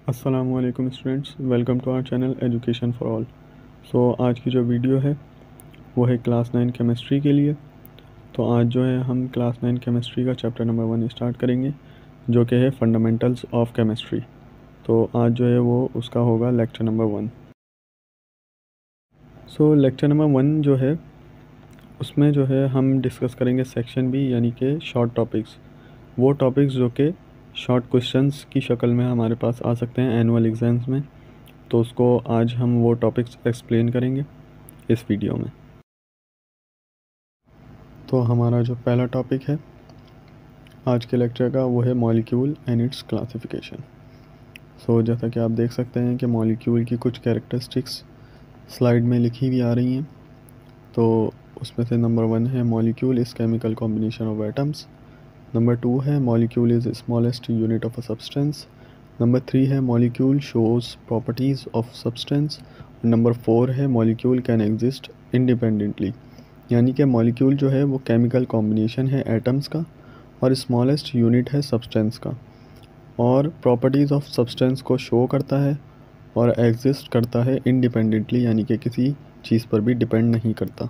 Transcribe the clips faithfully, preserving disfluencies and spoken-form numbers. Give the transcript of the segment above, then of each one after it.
अस्सलामुअलैकुम students, welcome to our channel education for all. So आज की जो वीडियो है वो है क्लास नाइन केमिस्ट्री के लिए। तो आज जो है हम क्लास नाइन केमिस्ट्री का चैप्टर नंबर वन स्टार्ट करेंगे, जो कि है फंडामेंटल्स ऑफ केमिस्ट्री। तो आज जो है वो उसका होगा lecture number one. So lecture number one जो है उसमें जो है हम डिस्कस करेंगे सेक्शन बी, यानी कि शॉर्ट टॉपिक्स। वो टॉपिक्स जो कि शॉर्ट क्वेश्चंस की शक्ल में हमारे पास आ सकते हैं एनुअल एग्ज़ाम्स में। तो उसको आज हम वो टॉपिक्स एक्सप्लेन करेंगे इस वीडियो में। तो हमारा जो पहला टॉपिक है आज के लेक्चर का वो है molecule and its classification. So जैसा कि आप देख सकते हैं कि मॉलिक्यूल की कुछ कैरेक्टरिस्टिक्स स्लाइड में लिखी हुई आ रही हैं। तो उसमें से नंबर वन है molecule is chemical combination of atoms. Number two है molecule is smallest unit of a substance. Number three है molecule shows properties of substance. Number four है मॉलिक्यूल कैन एग्जिस्ट इंडिपेंडेंटली, यानी कि मॉलिक्यूल जो है वो chemical combination है atoms का और स्मॉलेस्ट यूनिट है सब्सटेंस का, और प्रॉपर्टीज़ ऑफ सब्सटेंस को शो करता है और एग्जिस्ट करता है इंडिपेंडेंटली, यानी कि किसी चीज़ पर भी डिपेंड नहीं करता।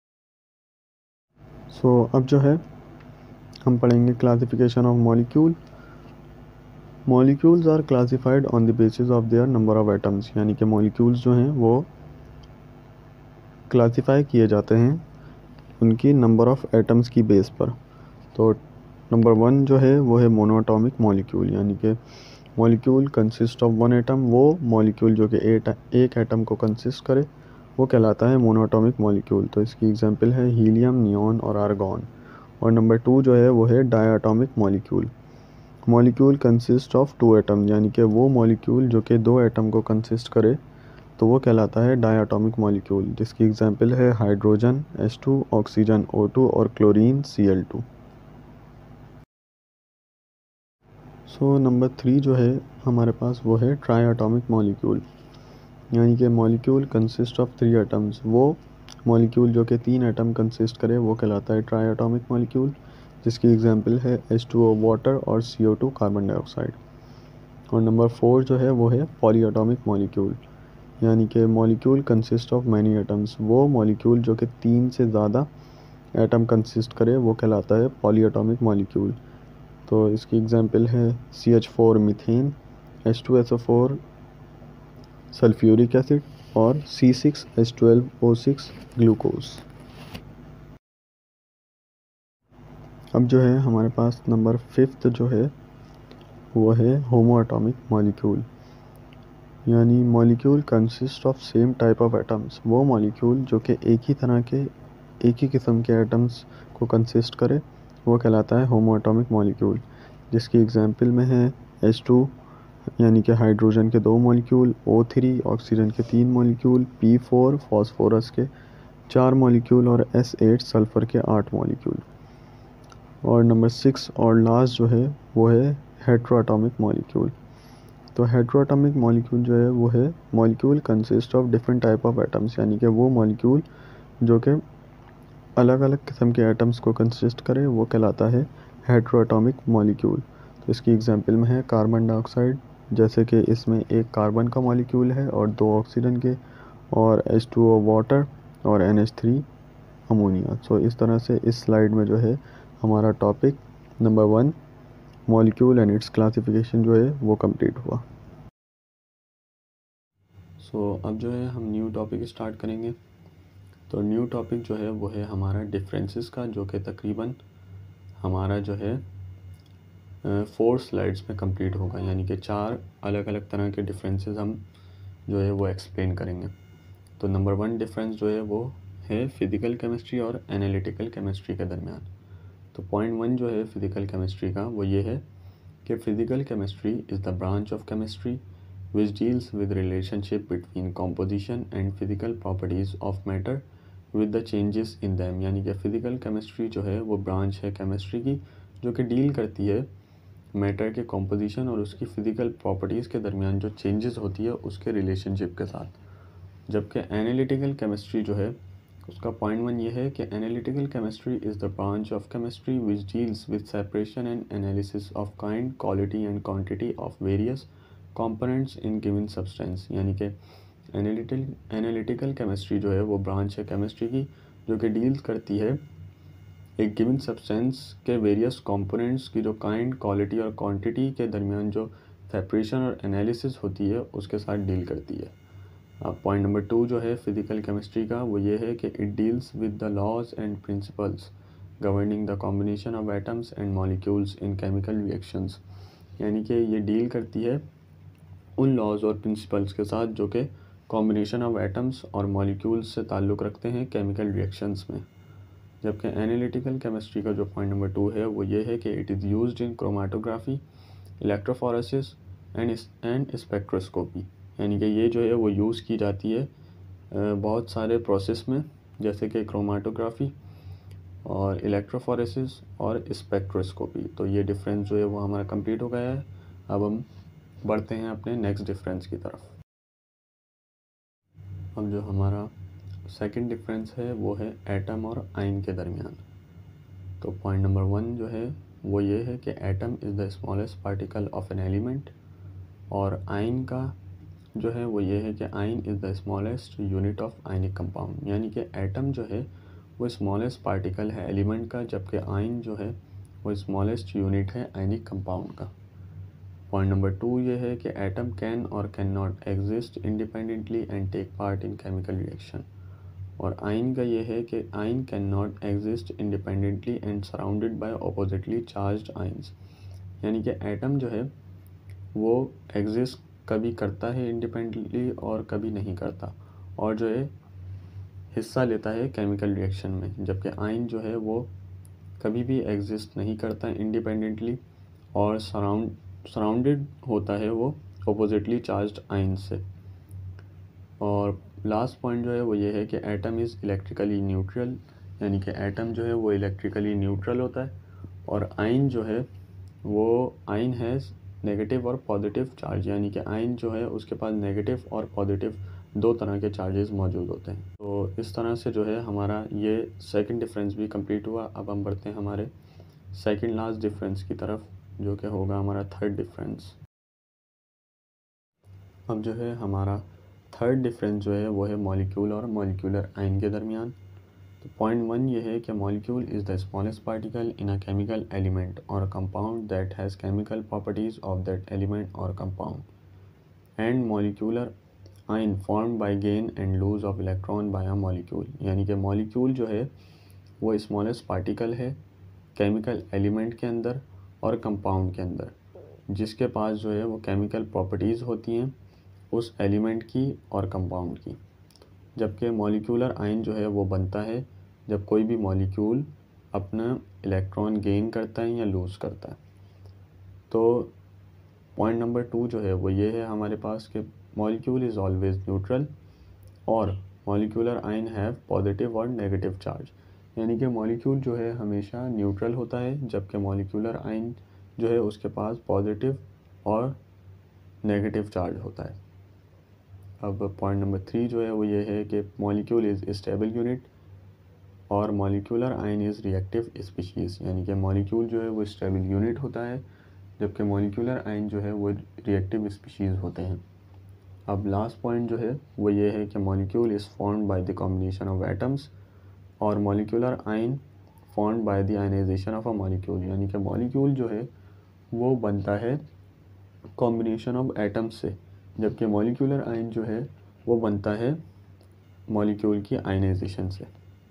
सो so, अब जो है हम पढ़ेंगे classification of molecule. Molecules are classified on the basis of their number of atoms, यानी कि मॉलिक्यूल्स जो हैं वो क्लासिफाई किए जाते हैं उनकी नंबर ऑफ़ एटम्स की बेस पर। तो नंबर वन जो है वो है मोनोएटॉमिक मॉलिक्यूल, यानी कि molecule consist of one atom. वो मॉलिक्यूल जो कि एक एटम को कंसिस्ट करे वो कहलाता है मोनोएटॉमिक मॉलिक्यूल। तो इसकी एग्जांपल है हीलियम, नियॉन और आर्गॉन। और नंबर टू जो है वो है diatomic molecule. Molecule consist of two atom, यानी कि वो मॉलिक्यूल जो कि दो एटम को कंसिस्ट करे तो वो कहलाता है डायटॉमिक मॉलिक्यूल, जिसकी एग्जांपल है hydrogen H two, oxygen O two और chlorine C L two. So number three जो है हमारे पास वो है ट्राइएटॉमिक मॉलिक्यूल, यानी कि molecule consist of three atoms. वो मॉलिक्यूल जो कि तीन एटम कंसिस्ट करे वो कहलाता है ट्राइएटॉमिक मॉलिक्यूल, जिसकी एग्जांपल है एच टू ओ वाटर और C O two carbon dioxide. और नंबर फोर जो है वो है पॉलीएटॉमिक मॉलिक्यूल, यानी कि molecule consist of many atoms. वो मॉलिक्यूल जो कि तीन से ज़्यादा एटम कंसिस्ट करे वो कहलाता है पॉलीएटॉमिक मॉलिक्यूल। तो इसकी एग्जांपल है C H four methane, H two S O four sulphuric acid और C six H twelve O six glucose. अब जो है हमारे पास नंबर फिफ्थ जो है वो है होमोएटॉमिक मॉलिक्यूल, यानी molecule consist of same type of atoms. वो मॉलिक्यूल जो कि एक ही तरह के एक ही किस्म के एटम्स को कंसिस्ट करे वो कहलाता है होमोएटॉमिक मॉलिक्यूल, जिसकी एग्जांपल में है एच टू, यानी कि हाइड्रोजन के दो मॉलिक्यूल, ओ थ्री ऑक्सीजन के तीन मॉलिक्यूल, पी फोर फॉस्फोरस के चार मॉलिक्यूल और एस एट सल्फ़र के आठ मॉलिक्यूल। और नंबर सिक्स और लास्ट जो है वो है हेट्रोएटॉमिक मॉलिक्यूल। तो हेट्रोएटॉमिक मॉलिक्यूल जो है वो है molecule consist of different type of atoms, यानी कि वो मॉलिक्यूल जो कि अलग अलग किस्म के एटम्स को कंसिस्ट करे वो कहलाता है हेट्रोएटॉमिक मॉलिक्यूल। तो इसकी एग्जांपल में है कार्बन डाइऑक्साइड, जैसे कि इसमें एक कार्बन का मॉलिक्यूल है और दो ऑक्सीजन के, और एच टू ओ वाटर और N H three ammonia. So इस तरह से इस स्लाइड में जो है हमारा topic number one molecule and its classification जो है वो कंप्लीट हुआ। सो so, अब जो है हम न्यू टॉपिक स्टार्ट करेंगे। तो न्यू टॉपिक जो है वो है हमारा डिफरेंसेस का, जो कि तकरीबन हमारा जो है फोर स्लाइड्स में कंप्लीट होगा, यानी कि चार अलग अलग तरह के डिफरेंसेस हम जो है वो एक्सप्लेन करेंगे। तो नंबर वन डिफरेंस जो है वो है फिज़िकल केमिस्ट्री और एनालिटिकल केमिस्ट्री के दरमियान। तो पॉइंट वन जो है फिज़िकल केमिस्ट्री का वो ये है कि physical chemistry is the branch of chemistry which deals with relationship between composition and physical properties of matter with the changes in them, यानी कि फ़िज़िकल केमिस्ट्री जो है वो ब्रांच है केमिस्ट्री की जो कि डील करती है मैटर के कॉम्पोजिशन और उसकी फ़िज़िकल प्रॉपर्टीज़ के दरमियान जो चेंजेस होती है उसके रिलेशनशिप के साथ। जबकि एनालिटिकल केमिस्ट्री जो है उसका पॉइंट वन ये है कि analytical chemistry is the branch of chemistry which deals with separation and analysis of kind, quality and quantity of various components in given substance, यानी कि एनालिटिकल एनालिटिकल केमिस्ट्री जो है वो ब्रांच है केमिस्ट्री की जो कि डील करती है एक गिवन सब्सटेंस के वेरियस कंपोनेंट्स की जो काइंड, क्वालिटी और क्वांटिटी के दरमियान जो सेपरेशन और एनालिसिस होती है उसके साथ डील करती है। अब पॉइंट नंबर टू जो है फिजिकल केमिस्ट्री का वो ये है कि it deals with the laws and principles governing the combination of atoms and molecules in chemical reactions, यानी कि ये डील करती है उन लॉज और प्रिंसिपल्स के साथ जो कि कॉम्बिनेशन ऑफ एटम्स और मॉलिक्यूल्स से ताल्लुक़ रखते हैं केमिकल रिएक्शंस में। जबकि एनालिटिकल केमिस्ट्री का जो पॉइंट नंबर टू है वो ये है कि it is used in chromatography, electrophoresis and and spectroscopy, यानी कि ये जो है वो यूज़ की जाती है बहुत सारे प्रोसेस में जैसे कि क्रोमेटोग्राफी और इलेक्ट्रोफोरेसिस और स्पेक्ट्रोस्कोपी। तो ये डिफरेंस जो है वो हमारा कंप्लीट हो गया है। अब हम बढ़ते हैं अपने नेक्स्ट डिफरेंस की तरफ। अब जो हमारा सेकंड डिफरेंस है वो है एटम और आयन के दरमियान। तो पॉइंट नंबर वन जो है वो ये है कि atom is the smallest particle of an element, और आयन का जो है वो ये है कि ion is the smallest unit of ionic compound, यानी कि एटम जो है वो स्मॉलेस्ट पार्टिकल है एलिमेंट का, जबकि आयन जो है वो स्मॉलेस्ट यूनिट है आयनिक कंपाउंड का। पॉइंट नंबर टू ये है कि एटम कैन और can not exist independently and take part in chemical reaction, और आयन का ये है कि ion can not exist independently and surrounded by oppositely charged ions, यानी कि एटम जो है वो एग्जिस्ट कभी करता है इंडिपेंडेंटली और कभी नहीं करता, और जो है हिस्सा लेता है केमिकल रिएक्शन में, जबकि आयन जो है वो कभी भी एग्जिस्ट नहीं करता इंडिपेंडेंटली और सराउंड सराउंडेड होता है वो ऑपोजिटली चार्ज्ड आयन से। और लास्ट पॉइंट जो है वो ये है कि एटम इज़ इलेक्ट्रिकली न्यूट्रल, यानी कि एटम जो है वो इलेक्ट्रिकली न्यूट्रल होता है, और आयन जो है वो आयन हैज़ नेगेटिव और पॉजिटिव चार्ज, यानी कि आयन जो है उसके पास नेगेटिव और पॉजिटिव दो तरह के चार्जेस मौजूद होते हैं। तो इस तरह से जो है हमारा ये सेकंड डिफरेंस भी कंप्लीट हुआ। अब हम बढ़ते हैं हमारे सेकंड लास्ट डिफरेंस की तरफ जो कि होगा हमारा थर्ड डिफरेंस। अब जो है हमारा थर्ड डिफरेंस जो है वो है मॉलिक्यूल और मॉलिक्यूलर आयन के दरमियान। तो पॉइंट वन ये है कि molecule is the smallest particle in a chemical element और compound that has chemical properties of that element और compound, and molecular ion formed by gain and lose of electron by a molecule, यानी कि molecule जो है वो smallest particle है chemical element के अंदर और कंपाउंड के अंदर, जिसके पास जो है वो केमिकल प्रॉपर्टीज़ होती हैं उस एलिमेंट की और कंपाउंड की। जबकि मॉलिक्यूलर आयन जो है वो बनता है जब कोई भी मॉलिक्यूल अपना इलेक्ट्रॉन गेन करता है या लूज़ करता है। तो पॉइंट नंबर टू जो है वो ये है हमारे पास कि मॉलिक्यूल इज़ ऑलवेज न्यूट्रल और मॉलिक्यूलर आयन हैव पॉजिटिव और नेगेटिव चार्ज, यानी कि मॉलिक्यूल जो है हमेशा न्यूट्रल होता है, जबकि मॉलिक्यूलर आयन जो है उसके पास पॉजिटिव और नेगेटिव चार्ज होता है। अब पॉइंट नंबर थ्री जो है वो ये है कि मॉलिक्यूल इज़ स्टेबल यूनिट और molecular ion is reactive species, यानी कि मॉलिक्यूल जो है वो स्टेबल यूनिट होता है जबकि मॉलिक्यूलर आयन जो है वो रिएक्टिव स्पीशीज़ होते हैं। अब लास्ट पॉइंट जो है वो ये है कि molecule is formed by the combination of atoms और molecular ion formed by the ionization of a molecule, यानी कि मॉलिक्यूल जो है वो बनता है कॉम्बिनेशन ऑफ एटम्स से, जबकि मॉलिक्यूलर आयन जो है वो बनता है मॉलिक्यूल की आयनाइजेशन से।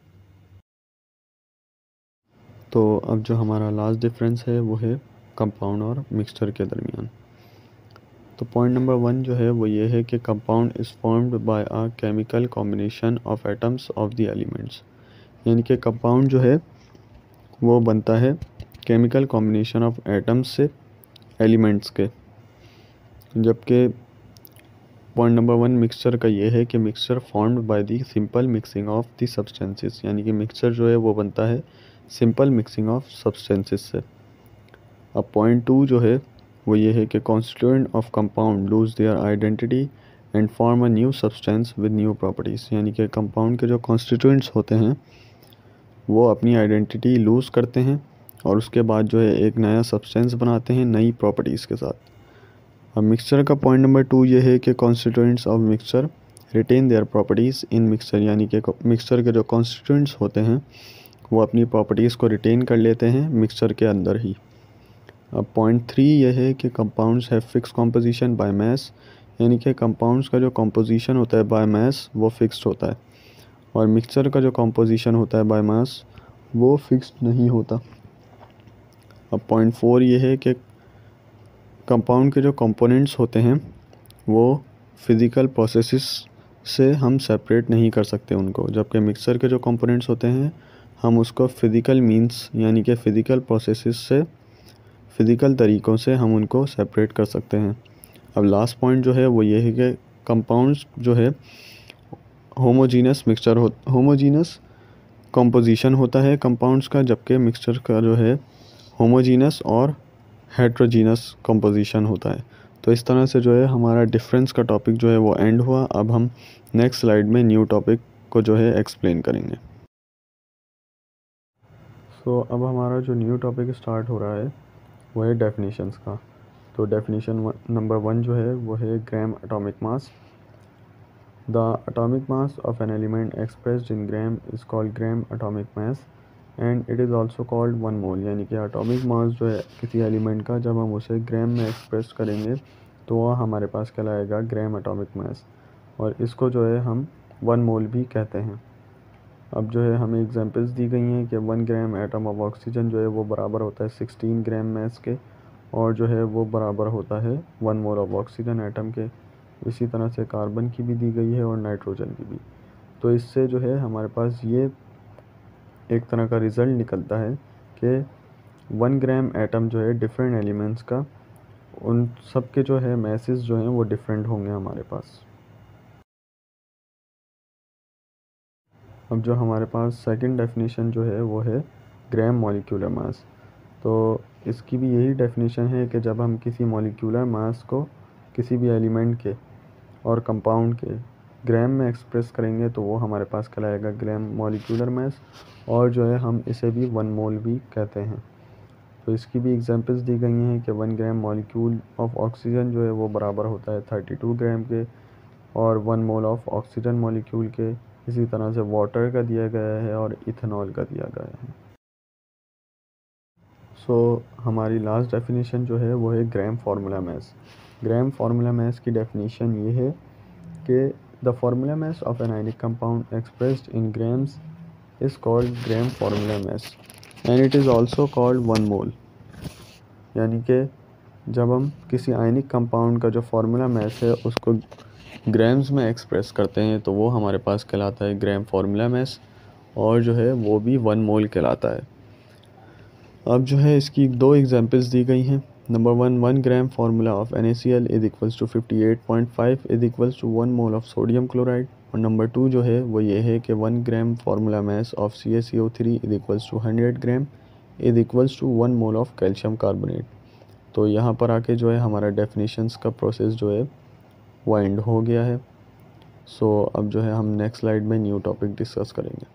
तो अब जो हमारा लास्ट डिफरेंस है वो है कंपाउंड और मिक्सचर के दरमियान। तो पॉइंट नंबर वन जो है वो ये है कि compound is formed by a chemical combination of atoms of the elements, यानी कि कंपाउंड जो है वो बनता है केमिकल कॉम्बिनेशन ऑफ एटम्स से एलिमेंट्स के। जबकि पॉइंट नंबर वन मिक्सचर का ये है कि mixture formed by the simple mixing of the substances, यानी कि मिक्सचर जो है वो बनता है सिंपल मिक्सिंग ऑफ सब्सटेंसेस से। अब पॉइंट टू जो है वो ये है कि constituent of compound lose their identity and form a new substance with new properties, यानी कि कंपाउंड के जो कॉन्स्टिट्यूएंट्स होते हैं वो अपनी आइडेंटिटी लूज़ करते हैं और उसके बाद जो है एक नया सब्सटेंस बनाते हैं नई प्रॉपर्टीज़ के साथ। अब मिक्सचर का पॉइंट नंबर टू ये है कि constituents of mixture retain their properties in mixture, यानी कि मिक्सचर के जो कॉन्स्टिट्यूएंट्स होते हैं वो अपनी प्रॉपर्टीज़ को रिटेन कर लेते हैं मिक्सचर के अंदर ही। अब पॉइंट थ्री ये है कि compounds have fix composition by mass, यानी कि कंपाउंड्स का जो कॉम्पोजिशन होता है बाय मास वो फिक्स्ड होता है, और मिक्सचर का जो कॉम्पोजिशन होता है बाय मास वो फिक्स्ड नहीं होता। अब पॉइंट फोर ये है कि कंपाउंड के जो कंपोनेंट्स होते हैं वो फिज़िकल प्रोसेसेस से हम सेपरेट नहीं कर सकते उनको, जबकि मिक्सचर के जो कंपोनेंट्स होते हैं हम उसको फिज़िकल मींस यानी कि फ़िज़िकल प्रोसेसेस से फ़िज़िकल तरीक़ों से हम उनको सेपरेट कर सकते हैं। अब लास्ट पॉइंट जो है वो ये है कि कंपाउंड्स जो है होमोजीनस मिक्सचर हो होमोजीनस कंपोजिशन होता है कंपाउंड्स का, जबकि मिक्सचर का जो है होमोजीनस और हेट्रोजीनस कंपोजिशन होता है। तो इस तरह से जो है हमारा डिफरेंस का टॉपिक जो है वो एंड हुआ। अब हम नेक्स्ट स्लाइड में न्यू टॉपिक को जो है एक्सप्लेन करेंगे। सो so, अब हमारा जो न्यू टॉपिक स्टार्ट हो रहा है वो है डेफिनेशंस का। तो डेफिनेशन नंबर वन जो है वो है gram atomic mass. The atomic mass of an element expressed in gram is called gram atomic mass and it is also called one mole, यानी कि एटॉमिक मास जो है किसी एलिमेंट का जब हम उसे ग्राम में एक्सप्रेस करेंगे तो वह हमारे पास कहलाएगा ग्राम एटॉमिक मास, और इसको जो है हम वन मोल भी कहते हैं। अब जो है हमें एग्जांपल्स दी गई हैं कि one gram atom of oxygen जो है वो बराबर होता है सिक्सटीन ग्राम मास के, और जो है वो बराबर होता है one mole of oxygen atom के। इसी तरह से कार्बन की भी दी गई है और नाइट्रोजन की भी। तो इससे जो है हमारे पास ये एक तरह का रिज़ल्ट निकलता है कि वन ग्राम एटम जो है डिफरेंट एलिमेंट्स का, उन सब के जो है मैसेस जो हैं वो डिफरेंट होंगे हमारे पास। अब जो हमारे पास सेकंड डेफिनेशन जो है वो है ग्राम मॉलिक्यूलर मास। तो इसकी भी यही डेफिनेशन है कि जब हम किसी मॉलिक्यूलर मास को किसी भी एलिमेंट के और कंपाउंड के ग्राम में एक्सप्रेस करेंगे तो वो हमारे पास कहलाएगा ग्राम मॉलिक्यूलर मास, और जो है हम इसे भी वन मोल भी कहते हैं। तो इसकी भी एग्जांपल्स दी गई हैं कि one gram molecule of oxygen जो है वो बराबर होता है थर्टी टू ग्राम के, और one mole of oxygen molecule के। इसी तरह से वाटर का दिया गया है और इथेनॉल का दिया गया है। सो so, हमारी लास्ट डेफिनेशन जो है वो है ग्राम फार्मूला मास। ग्राम फार्मूला मास की डेफिनेशन ये है कि the formula mass of an ionic compound expressed in grams is called gram formula mass and it is also called one mole, यानी कि जब हम किसी आयनिक कंपाउंड का जो फार्मूला मास है उसको ग्राम्स में एक्सप्रेस करते हैं तो वो हमारे पास कहलाता है ग्राम फार्मूला मास, और जो है वो भी वन मोल कहलाता है। अब जो है इसकी दो एग्जांपल्स दी गई हैं। Number one, one gram formula of N A C L is equals to fifty eight point five is equals to one mole of sodium chloride, और नंबर टू जो है वो ये है कि one gram formula mass of C A C O three is equals to hundred gram is equals to one mole of calcium carbonate. तो यहाँ पर आके जो है हमारा डेफिनेशंस का प्रोसेस जो है वो एंड हो गया है। सो so, अब जो है हम नेक्स्ट स्लाइड में न्यू टॉपिक डिस्कस करेंगे।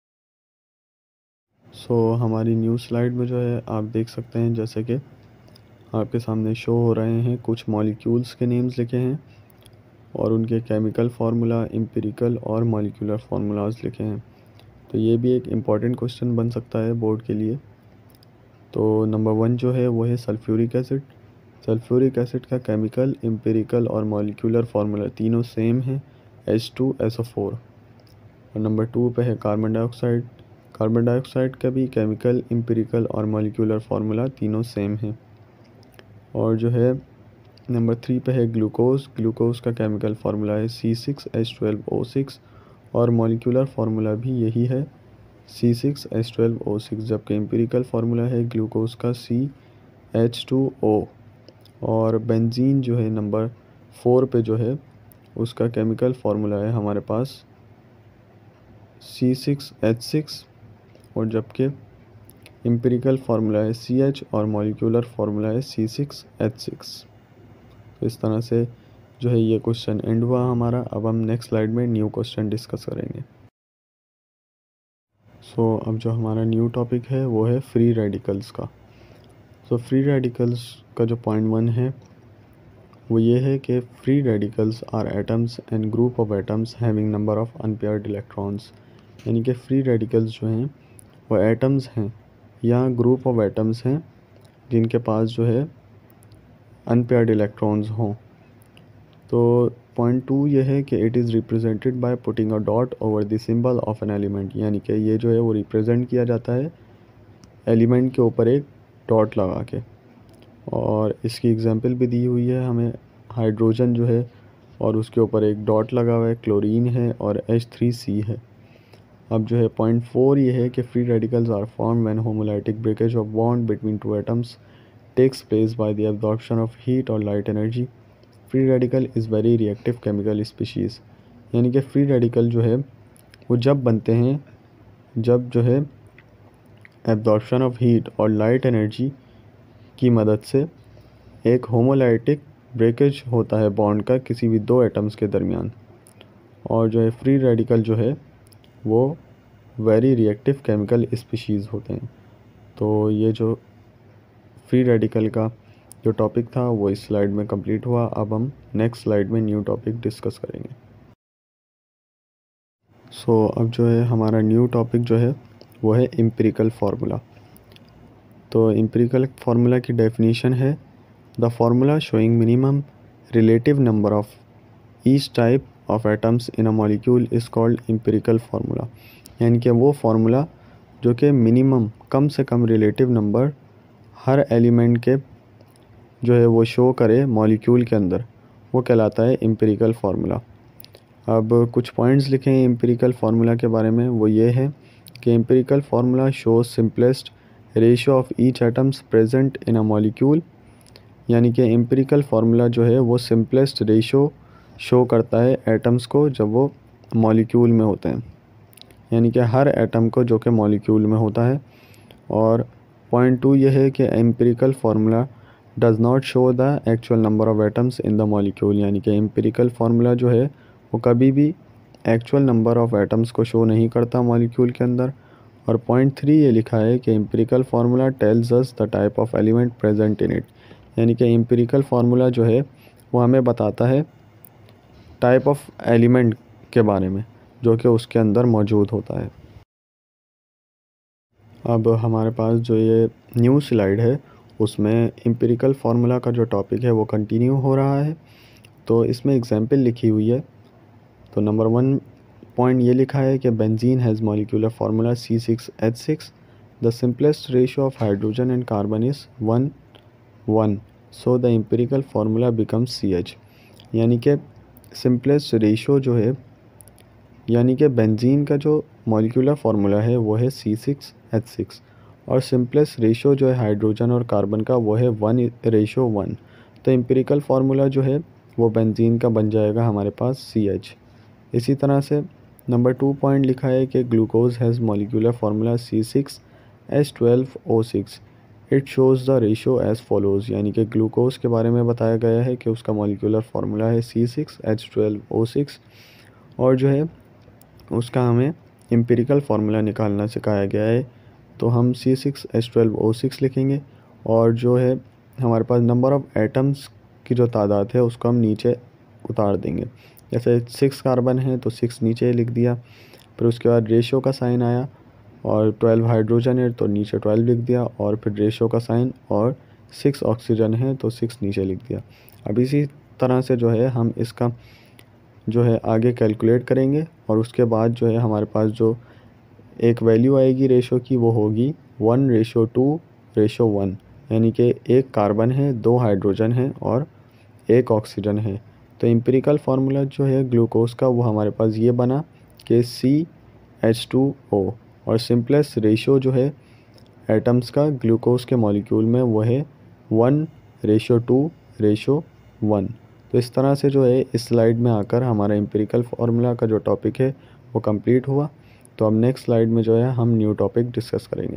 सो so, हमारी न्यू स्लाइड में जो है आप देख सकते हैं जैसे कि आपके सामने शो हो रहे हैं कुछ मॉलिक्यूल्स के नेम्स लिखे हैं और उनके केमिकल फार्मूला, एम्पिरिकल और मॉलिक्यूलर फार्मूलाज लिखे हैं। तो ये भी एक इम्पॉर्टेंट क्वेश्चन बन सकता है बोर्ड के लिए। तो नंबर वन जो है वो है सल्फ्यूरिक एसिड। सल्फ्यूरिक एसिड का केमिकल, एम्पिरिकल और मॉलिक्यूलर फार्मूला तीनों सेम है, H two S O four. और नंबर टू पे है कार्बन डाइऑक्साइड। कार्बन डाइऑक्साइड का भी केमिकल, एम्पिरिकल और मॉलिक्यूलर फार्मूला तीनों सेम है। और जो है नंबर थ्री पे है ग्लूकोज। ग्लूकोज का केमिकल फार्मूला है C six H twelve O six और मॉलिक्यूलर फार्मूला भी यही है C six H twelve O six, जबकि एम्पिरिकल फार्मूला है ग्लूकोज का सी एच टू ओ। और बेंजीन जो है नंबर फोर पे जो है उसका केमिकल फार्मूला है हमारे पास सी सिक्स एच सिक्स, और जबकि एम्पिरिकल फार्मूला है सी एच और मॉलिक्यूलर फार्मूला है सी सिक्स एच सिक्स। तो इस तरह से जो है ये क्वेश्चन एंड हुआ हमारा। अब हम नेक्स्ट स्लाइड में न्यू क्वेश्चन डिस्कस करेंगे। सो so, अब जो हमारा न्यू टॉपिक है वो है फ्री रेडिकल्स का। सो फ्री रेडिकल्स का जो पॉइंट वन है वो ये है कि free radicals are atoms and group of atoms having number of unpaired electrons, यानी कि फ्री रेडिकल्स जो हैं वो एटम्स हैं या ग्रुप ऑफ एटम्स हैं जिनके पास जो है अनपेयर्ड इलेक्ट्रॉन्स हों। तो पॉइंट टू ये है कि it is represented by putting a dot over the symbol of an element, यानी कि ये जो है वो रिप्रेजेंट किया जाता है एलिमेंट के ऊपर एक डॉट लगा के। और इसकी एग्जांपल भी दी हुई है हमें, हाइड्रोजन जो है और उसके ऊपर एक डॉट लगा हुआ है, क्लोरीन है और एच थ्री सी है। अब जो है पॉइंट फोर ये है कि free radicals are form when homolytic breakage of bond between two atoms takes place by the absorption of heat और light energy. Free radical is very reactive chemical species, यानी कि फ्री रेडिकल जो है वो जब बनते हैं जब जो है एब्जॉर्प्शन ऑफ हीट और लाइट एनर्जी की मदद से एक होमोलाइटिक ब्रेकेज होता है बॉन्ड का किसी भी दो एटम्स के दरमियान। और जो है फ्री रेडिकल जो है वो वेरी रिएक्टिव केमिकल स्पीशीज़ होते हैं। तो ये जो फ्री रेडिकल का जो टॉपिक था वो इस स्लाइड में कंप्लीट हुआ। अब हम नेक्स्ट स्लाइड में न्यू टॉपिक डिस्कस करेंगे। सो so, अब जो है हमारा न्यू टॉपिक जो है वो है एम्पिरिकल फार्मूला। तो एम्पिरिकल फार्मूला की डेफिनेशन है the formula showing minimum relative number of each type of atoms in a molecule is called empirical formula, यानी कि वो फार्मूला जो कि मिनिमम कम से कम रिलेटिव नंबर हर एलिमेंट के जो है वो शो करे मॉलिक्यूल के अंदर, वो कहलाता है एम्पिरिकल फार्मूला। अब कुछ पॉइंट्स लिखे हैं एम्पिरिकल फार्मूला के बारे में, वो ये है कि empirical formula shows simplest ratio of each atoms present in a molecule, यानी कि एम्पिरिकल फार्मूला जो है वो सिंपलेस्ट रेशियो शो करता है एटम्स को जब वो मॉलिक्यूल में होते हैं, यानी कि हर एटम को जो कि मॉलिक्यूल में होता है। और पॉइंट टू ये है कि empirical formula does not show the actual number of atoms in the molecule, यानी कि एम्पिरिकल फार्मूला जो है वो कभी भी एक्चुअल नंबर ऑफ एटम्स को शो नहीं करता मॉलिक्यूल के अंदर। और पॉइंट थ्री ये लिखा है कि empirical formula tells us the type of element present in it, यानी कि एम्पिरिकल फार्मूला जो है वो हमें बताता है टाइप ऑफ एलिमेंट के बारे में जो कि उसके अंदर मौजूद होता है। अब हमारे पास जो ये न्यू स्लाइड है उसमें एम्पिरिकल फार्मूला का जो टॉपिक है वो कंटिन्यू हो रहा है। तो इसमें एग्जांपल लिखी हुई है। तो नंबर वन पॉइंट ये लिखा है कि benzene has molecular formula C six H six, the simplest ratio of hydrogen and carbon is one one, so the empirical formula becomes C H, यानी कि सिंपलेस्ट रेशियो जो है, यानी कि बेंजीन का जो मॉलिक्यूलर फार्मूला है वो है सी सिक्स एच सिक्स और सिंपलेस्ट रेशियो जो है हाइड्रोजन और कार्बन का वो है वन रेशियो वन। तो एम्पिरिकल फार्मूला जो है वो बेंजीन का बन जाएगा हमारे पास सी एच। इसी तरह से नंबर टू पॉइंट लिखा है कि glucose has molecular formula C six H twelve O six, it shows the ratio as follows, यानी कि ग्लूकोज के बारे में बताया गया है कि उसका मॉलिक्यूलर फार्मूला है C six H twelve O six और जो है उसका हमें एम्पिरिकल फार्मूला निकालना सिखाया गया है। तो हम C six H twelve O six लिखेंगे और जो है हमारे पास नंबर ऑफ़ एटम्स की जो तादाद है उसको हम नीचे उतार देंगे। जैसे सिक्स कार्बन है तो सिक्स नीचे लिख दिया, फिर उसके बाद रेशियो का साइन आया और ट्वेल्व हाइड्रोजन है तो नीचे ट्वेल्व लिख दिया और फिर रेशियो का साइन, और सिक्स ऑक्सीजन है तो सिक्स नीचे लिख दिया। अब इसी तरह से जो है हम इसका जो है आगे कैलकुलेट करेंगे और उसके बाद जो है हमारे पास जो एक वैल्यू आएगी रेशो की वो होगी one ratio two ratio one, यानी कि एक कार्बन है, दो हाइड्रोजन है और एक ऑक्सीजन है। तो एम्पिरिकल फार्मूला जो है ग्लूकोज का वो हमारे पास ये बना कि सी एच टू ओ और सिंपलेस्ट रेशो जो है एटम्स का ग्लूकोज के मॉलिक्यूल में वो है one ratio two ratio one. तो इस तरह से जो है इस स्लाइड में आकर हमारा एम्पिरिकल फार्मूला का जो टॉपिक है वो कंप्लीट हुआ। तो अब नेक्स्ट स्लाइड में जो है हम न्यू टॉपिक डिस्कस करेंगे।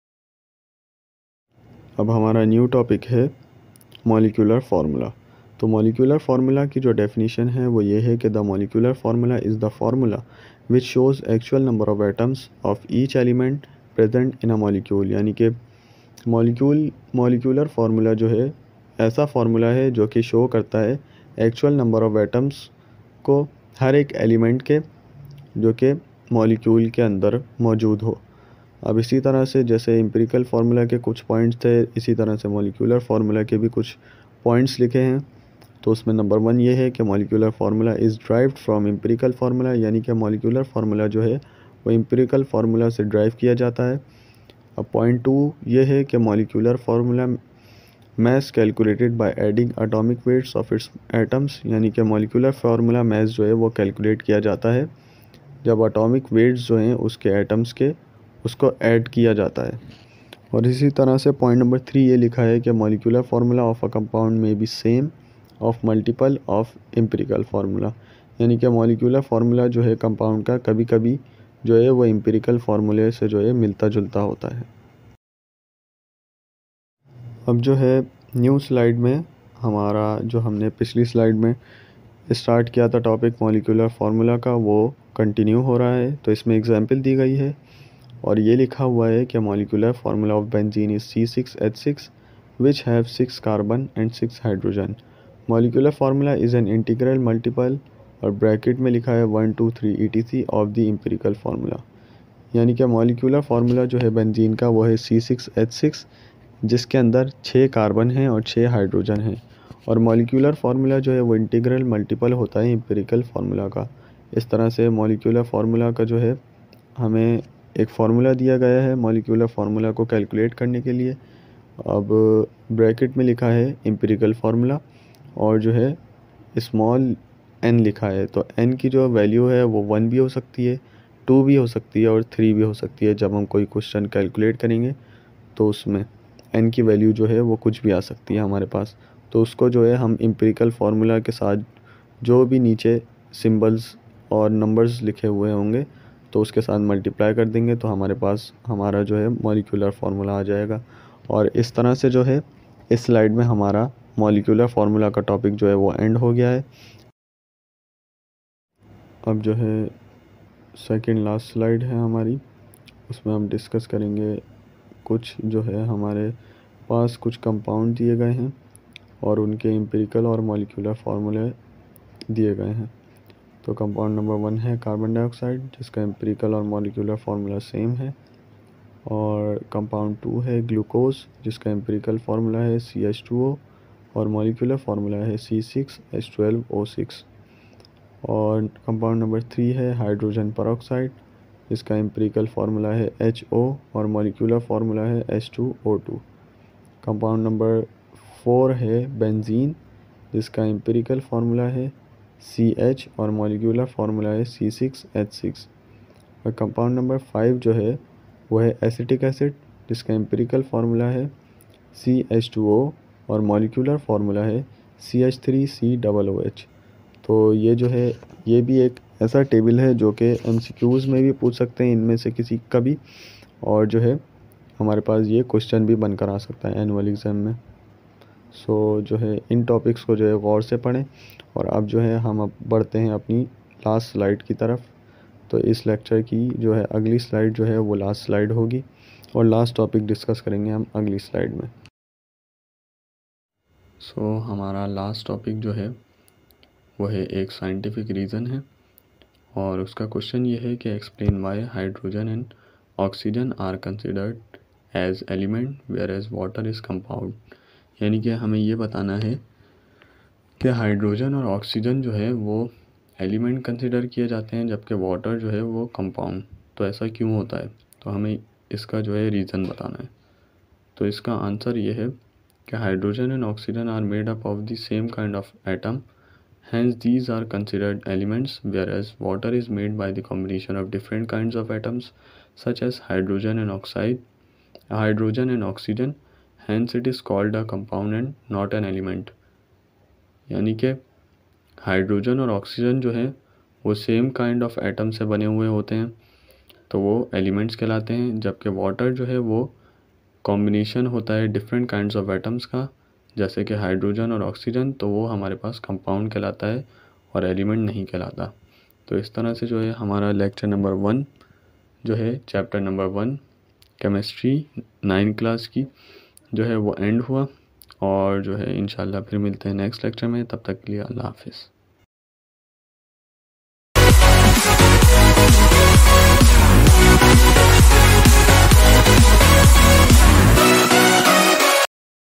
अब हमारा न्यू टॉपिक है मॉलिक्यूलर फार्मूला। तो मॉलिक्यूलर फार्मूला की जो डेफिनेशन है वो ये है कि the molecular formula is the formula which shows actual number of atoms of each element present in a molecule, यानी कि मॉलिक्यूल मॉलिक्यूलर फार्मूला जो है ऐसा फार्मूला है जो कि शो करता है एक्चुअल नंबर ऑफ़ एटम्स को हर एक एलिमेंट के जो कि मॉलिक्यूल के अंदर मौजूद हो। अब इसी तरह से जैसे एम्पिरिकल फार्मूला के कुछ पॉइंट्स थे, इसी तरह से मॉलिक्यूलर फार्मूला के भी कुछ पॉइंट्स लिखे हैं। तो उसमें नंबर वन ये है कि molecular formula is derived from empirical formula, यानी कि मॉलिक्यूलर फार्मूला जो है वो एम्पिरिकल फार्मूला से ड्राइव किया जाता है। अब पॉइंट टू ये है कि molecular formula mass calculated by adding atomic weights of its atoms, यानी कि मॉलिक्यूलर फार्मूला मैस जो है वो कैलकुलेट किया जाता है जब एटॉमिक वेट्स जो हैं उसके एटम्स के उसको ऐड किया जाता है। और इसी तरह से पॉइंट नंबर थ्री ये लिखा है कि molecular formula of a compound may be same of multiple of empirical formula, यानी कि मॉलिक्यूलर फार्मूला जो है कंपाउंड का कभी कभी जो है वो एम्पिरिकल फार्मूले से जो है मिलता जुलता होता है। अब जो है न्यू स्लाइड में हमारा जो हमने पिछली स्लाइड में स्टार्ट किया था टॉपिक मॉलिक्यूलर फार्मूला का, वो कंटिन्यू हो रहा है। तो इसमें एग्जांपल दी गई है और ये लिखा हुआ है कि molecular formula of benzene is C six H six which have six carbon and six hydrogen. Molecular formula is an integral multiple और ब्रैकेट में लिखा है one two three E T C of the empirical formula, यानी कि molecular formula जो है benzene का वो है सी सिक्स एच सिक्स जिसके अंदर छः कार्बन हैं और छः हाइड्रोजन हैं। और मॉलिक्यूलर फार्मूला जो है वो इंटीग्रल मल्टीपल होता है एम्पिरिकल फार्मूला का। इस तरह से मॉलिक्यूलर फार्मूला का जो है हमें एक फार्मूला दिया गया है मॉलिक्यूलर फार्मूला को कैलकुलेट करने के लिए। अब ब्रैकेट में लिखा है एम्पिरिकल फार्मूला और जो है स्मॉल एन लिखा है। तो एन की जो वैल्यू है वो वन भी हो सकती है, टू भी हो सकती है और थ्री भी हो सकती है। जब हम कोई क्वेश्चन कैलकुलेट करेंगे तो उसमें एन की वैल्यू जो है वो कुछ भी आ सकती है हमारे पास। तो उसको जो है हम एम्पिरिकल फार्मूला के साथ जो भी नीचे सिंबल्स और नंबर्स लिखे हुए होंगे तो उसके साथ मल्टीप्लाई कर देंगे तो हमारे पास हमारा जो है मॉलिक्यूलर फार्मूला आ जाएगा। और इस तरह से जो है इस स्लाइड में हमारा मॉलिक्यूलर फार्मूला का टॉपिक जो है वो एंड हो गया है। अब जो है सेकंड लास्ट स्लाइड है हमारी, उसमें हम डिस्कस करेंगे कुछ जो है हमारे पास कुछ कंपाउंड दिए गए हैं और उनके एम्पिरिकल और मॉलिक्यूलर फार्मूले दिए गए हैं। तो कंपाउंड नंबर वन है कार्बन डाइऑक्साइड जिसका एम्पिरिकल और मॉलिक्यूलर फार्मूला सेम है। और कंपाउंड टू है ग्लूकोज जिसका एम्पिरिकल फार्मूला है सी एच टू ओ और मॉलिक्यूलर फार्मूला है C six H twelve O six. और कंपाउंड नंबर थ्री है हाइड्रोजन परऑक्साइड जिसका एम्पिरिकल फार्मूला है एच ओ और मॉलिक्यूलर फार्मूला है H two O two. Compound number four है बेंजीन जिसका एम्पिरिकल फार्मूला है सी एच और मॉलिक्यूलर फार्मूला है सी सिक्स एच सिक्स। और कंपाउंड नंबर फाइव जो है वो है एसिटिक एसिड जिसका एम्पिरिकल फार्मूला है सी एच टू ओ और मॉलिक्यूलर फार्मूला है C H three C double O H. तो ये जो है ये भी एक ऐसा टेबल है जो कि एम सी क्यूज़ में भी पूछ सकते हैं इनमें से किसी का भी, और जो है हमारे पास ये क्वेश्चन भी बनकर आ सकता है एनुअल एग्ज़ाम में। सो जो है इन टॉपिक्स को जो है गौर से पढ़ें। और अब जो है हम अब बढ़ते हैं अपनी लास्ट स्लाइड की तरफ। तो इस लेक्चर की जो है अगली स्लाइड जो है वो लास्ट स्लाइड होगी और लास्ट टॉपिक डिस्कस करेंगे हम अगली स्लाइड में। सो so, हमारा लास्ट टॉपिक जो है वो है एक साइंटिफिक रीज़न है और उसका क्वेश्चन ये है कि explain why hydrogen and oxygen are considered as element whereas water is compound. यानी कि हमें ये बताना है कि हाइड्रोजन और ऑक्सीजन जो है वो एलिमेंट कंसिडर किए जाते हैं जबकि वाटर जो है वो कंपाउंड। तो ऐसा क्यों होता है, तो हमें इसका जो है रीज़न बताना है। तो इसका आंसर ये है कि hydrogen and oxygen are made up of the same kind of atom, hence these are considered elements, whereas water is made by the combination of different kinds of atoms such as hydrogen and oxide hydrogen and oxygen, hence it is called a compound and not an element। यानी कि hydrogen और oxygen जो है वो same kind of atom से बने हुए होते हैं तो वो एलिमेंट्स कहलाते हैं, जबकि वाटर जो है वो कॉम्बिनेशन होता है डिफरेंट काइंड्स ऑफ एटम्स का जैसे कि हाइड्रोजन और ऑक्सीजन, तो वो हमारे पास कंपाउंड कहलाता है और एलिमेंट नहीं कहलाता। तो इस तरह से जो है हमारा लेक्चर नंबर वन जो है chapter number one chemistry nine class की जो है वो एंड हुआ। और जो है इंशाल्लाह फिर मिलते हैं नेक्स्ट लेक्चर में। तब तक के लिए अल्लाह हाफ़िज़।